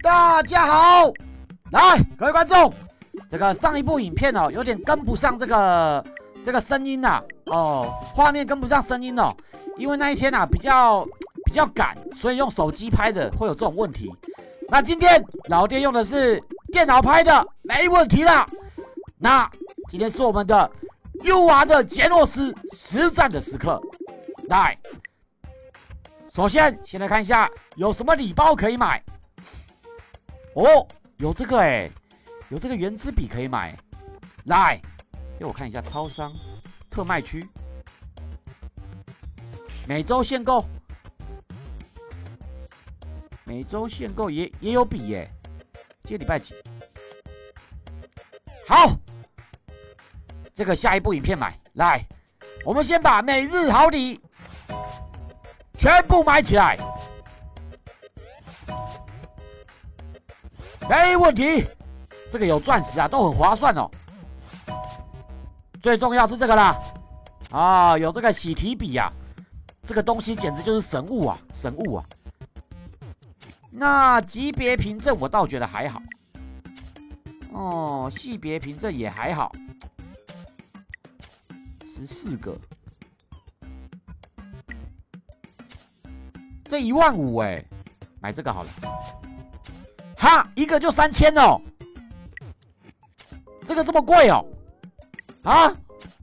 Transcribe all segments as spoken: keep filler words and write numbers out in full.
大家好，来，各位观众，这个上一部影片哦，有点跟不上这个这个声音呐、啊，哦，画面跟不上声音哦，因为那一天啊比较比较赶，所以用手机拍的会有这种问题。那今天老爹用的是电脑拍的，没问题啦。那今天是我们的 U R 的杰诺斯实战的时刻，来，首先先来看一下有什么礼包可以买。哦，有这个哎、欸，有这个原子笔可以买。来，给我看一下超商特卖区，每周限购，每周限购也也有笔耶、欸。今天礼拜几？好，这个下一部影片买。来，我们先把每日好礼全部买起来。没问题，这个有钻石啊，都很划算哦。最重要是这个啦，啊，有这个洗提笔啊，这个东西简直就是神物啊，神物啊。那级别凭证我倒觉得还好，哦，系别凭证也还好，十四个，这一万五哎，买这个好了。哈，一个就三千哦，这个这么贵哦，啊，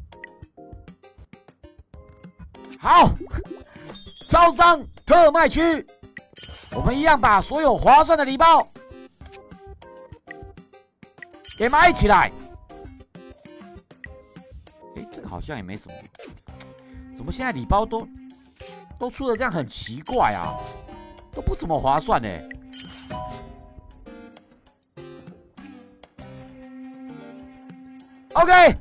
好，超商特卖区，我们一样把所有划算的礼包给买起来。哎，这个好像也没什么，怎么现在礼包都都出的这样很奇怪啊，都不怎么划算呢？OK，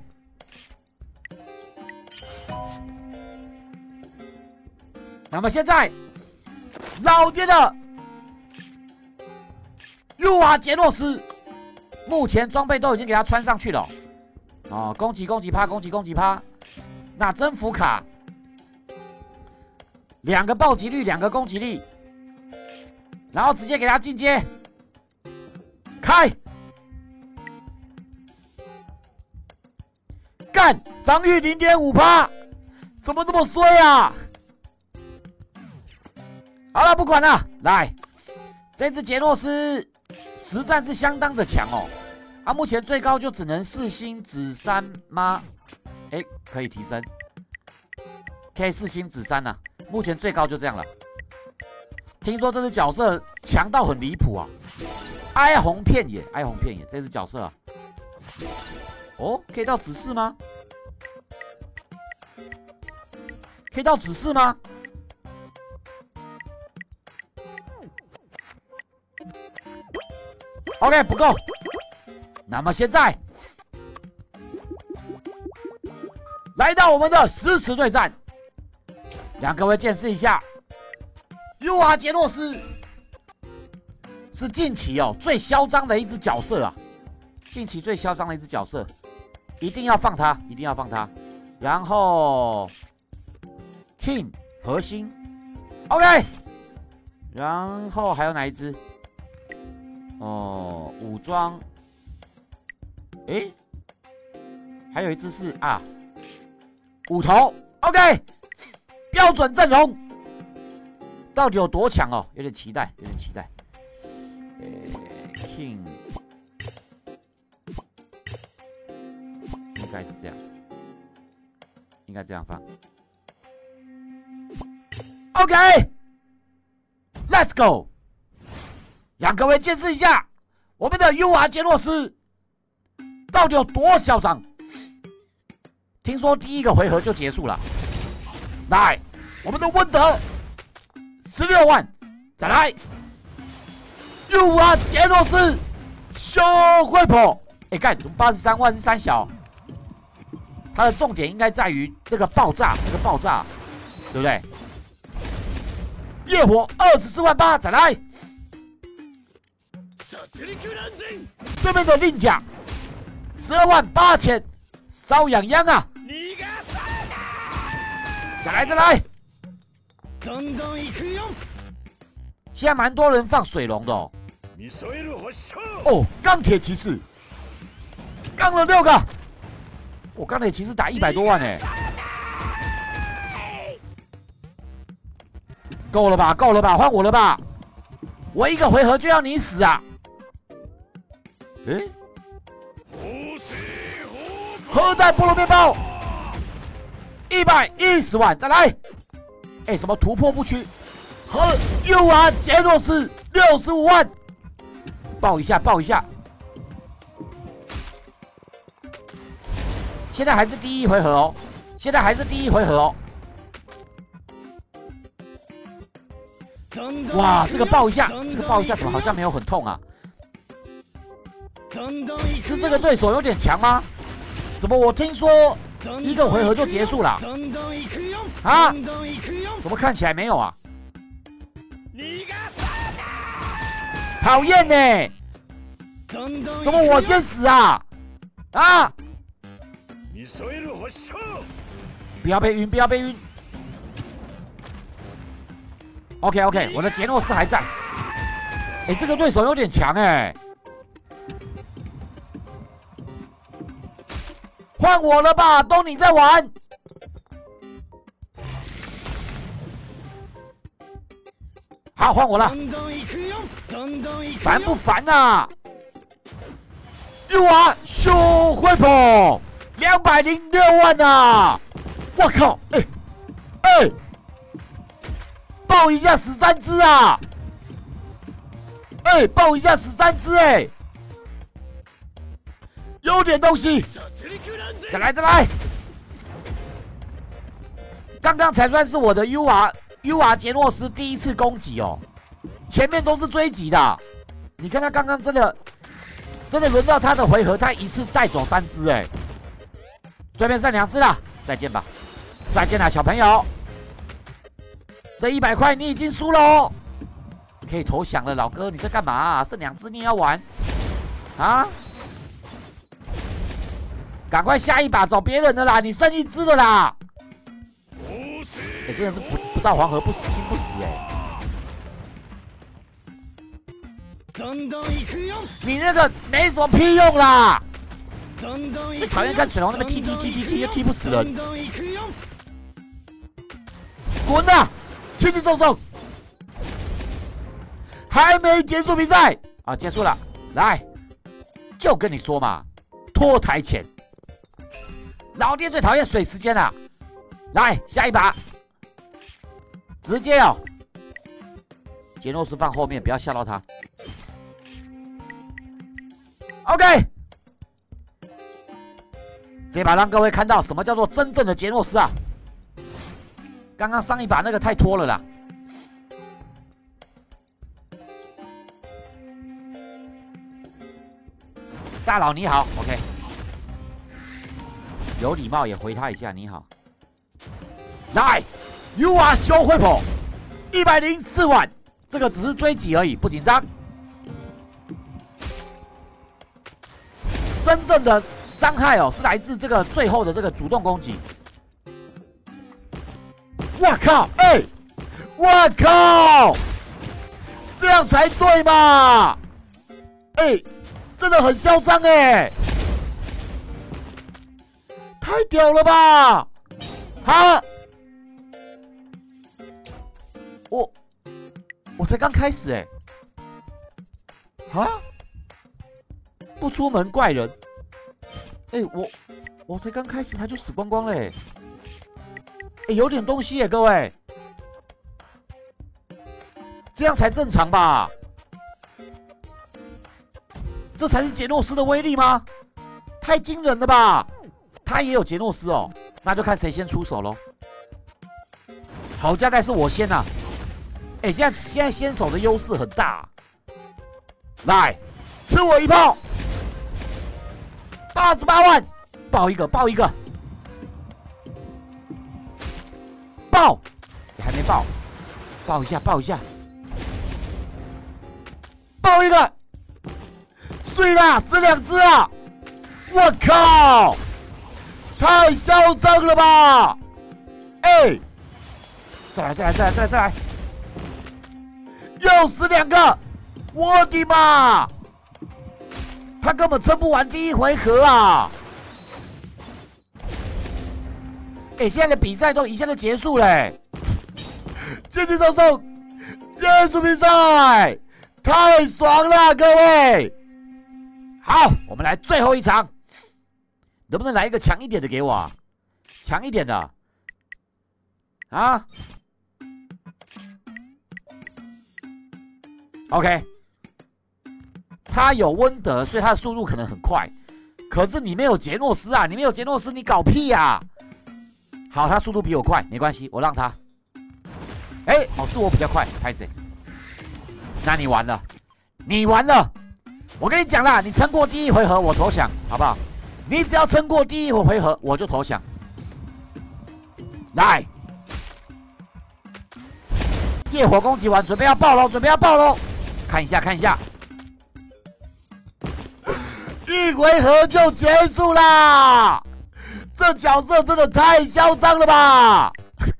那么现在老爹的 U R 杰诺斯，目前装备都已经给他穿上去了。哦，攻击攻击趴，攻击攻击趴。那征服卡，两个暴击率，两个攻击力，然后直接给他进阶，开。干，防御 零点五趴， 怎么这么衰啊？好了，不管了，来，这只杰诺斯实战是相当的强哦。啊，目前最高就只能四星紫三吗？哎，可以提升，可以四星紫三啊。目前最高就这样了。听说这只角色强到很离谱啊！哀鸿遍野，哀鸿遍野，这只角色啊。哦，可以到指示吗？可以到指示吗？OK， 不够。那么现在来到我们的实时对战，让各位见识一下 U R 杰诺斯是近期哦最嚣张的一只角色啊，近期最嚣张的一只角色。一定要放他，一定要放他。然后 King 核心 ，OK。然后还有哪一只？哦，武装。诶，还有一只是啊，五头 ，OK。标准阵容，到底有多强哦？有点期待，有点期待。诶 ，King。应该是这样，应该这样放。OK，Let's go， 让各位见识一下我们的 U R 杰诺斯到底有多嚣张。听说第一个回合就结束了，来，我们的温德十六万，再来 U R 杰诺斯小会破，哎，干，怎么八十三万是三小？它的重点应该在于那个爆炸，那个爆炸，对不对？夜火二十四万八，再来。对面的令甲十二万八千，瘙痒痒啊！再来再来。现在蛮多人放水龙的哦， 哦，钢铁骑士，杠了六个。我钢铁骑士打一百多万哎、欸，够了吧？够了吧？换我了吧？我一个回合就要你死啊！哎、欸，核弹菠萝面包，一百一十万，再来！哎、欸，什么突破不屈？和 U R 杰诺斯六十五万，报一下，报一下。现在还是第一回合哦，现在还是第一回合哦。哇，这个爆一下，这个爆一下怎么好像没有很痛啊？是这个对手有点强吗？怎么我听说一个回合就结束了？啊？怎么看起来没有啊？讨厌呢！怎么我先死啊？啊！不要被晕，不要被晕。OK OK， 我的杰诺斯还在。哎、欸，这个对手有点强哎、欸。换我了吧，都你在玩。好，换我了。烦不烦啊 ？U R 修会跑。两百零六万呐、啊！我靠！哎、欸、哎、欸，爆一下十三只啊！哎、欸，爆一下十三只哎，有点东西。再来再来！刚刚才算是我的 U R U R 杰诺斯第一次攻击哦，前面都是追击的。你看他刚刚真的真的轮到他的回合，他一次带走三只哎。对面剩两只了，再见吧，再见了，小朋友。这一百块你已经输了哦，可以投降了，老哥，你在干嘛、啊？剩两只你也要玩啊？赶快下一把找别人的啦，你剩一只了啦。哎、欸，真的是不不到黄河不死心不死哎、欸。你那个没什么屁用啦。最讨厌看水龙那边踢踢踢踢踢，又踢不死人。滚呐！轻轻松松，还没结束比赛啊！结束了，来，就跟你说嘛，拖台前。老爹最讨厌水时间了，来下一把，直接哦。杰诺斯放后面，不要吓到他。OK。这把让各位看到什么叫做真正的杰诺斯啊！刚刚上一把那个太拖了啦。大佬你好 ，OK， 有礼貌也回他一下你好。来 ，U R 修会跑，一百零四万，这个只是追击而已，不紧张。真正的伤害哦，是来自这个最后的这个主动攻击。我靠！哎、欸，我靠！这样才对嘛！哎、欸，真的很嚣张哎！太屌了吧！哈！我我才刚开始哎！哈！不出门怪人。哎、欸，我我才刚开始他就死光光嘞！哎、欸，有点东西耶，各位，这样才正常吧？这才是杰诺斯的威力吗？太惊人了吧！他也有杰诺斯哦，那就看谁先出手喽。好家在是我先啊！哎、欸，现在现在先手的优势很大、啊，来吃我一炮！八十八万，爆一个，爆一个，爆！你还没爆，爆一下，爆一下，爆一个，碎啦，死两只啊！我靠，太嚣张了吧！哎、欸，再来，再来，再来，再来，再来，又死两个！ 我的妈！他根本撑不完第一回合啊！哎、欸，现在的比赛都一下就结束嘞！渐渐走走，结束比赛，太爽了，各位！好，我们来最后一场，能不能来一个强一点的给我啊？强一点的啊 ？OK， 他有温德，所以他的速度可能很快。可是你没有杰诺斯啊！你没有杰诺斯，你搞屁呀、啊！好，他速度比我快，没关系，我让他。哎、欸，哦，是我比较快，拍谁？那你完了，你完了！我跟你讲啦，你撑过第一回合，我投降，好不好？你只要撑过第一回合，我就投降。来，夜火攻击完，准备要爆喽，准备要爆喽！看一下，看一下，一回合就结束啦！这角色真的太嚣张了吧！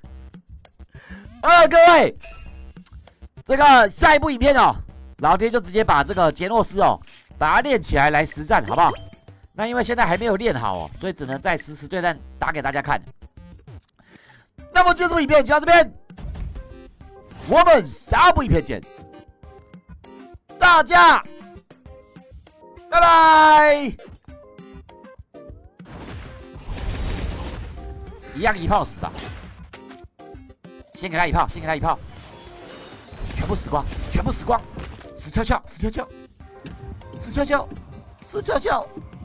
啊，各位，这个下一部影片哦，老爹就直接把这个杰诺斯哦，把它练起来来实战，好不好？那因为现在还没有练好哦，所以只能在实时对战打给大家看。那么这部影片就到这边，我们下部影片见，大家拜拜。一样一炮死吧！先给他一炮，先给他一炮，全部死光，全部死光，死翘翘，死翘翘，死翘翘，死翘翘，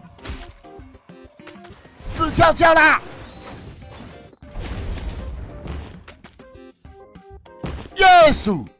死翘翘啦！耶稣！